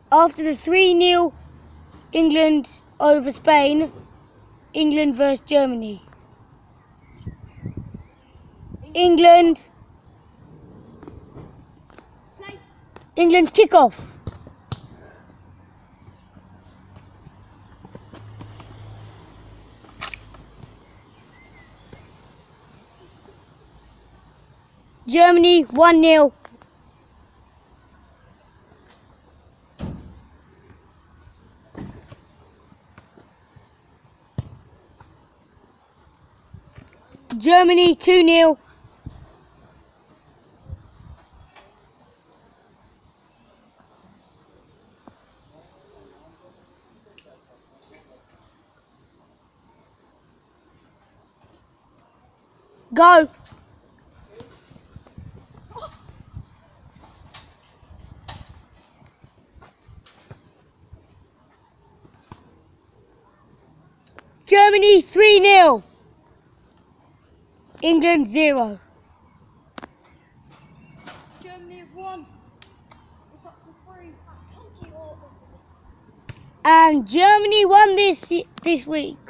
After the 3-0 England over Spain, England versus Germany. England's kickoff. Germany 1-0. Germany 2-0. Go. Germany 3-0. England 0. Germany have won. It's up to 3. And Germany won this week.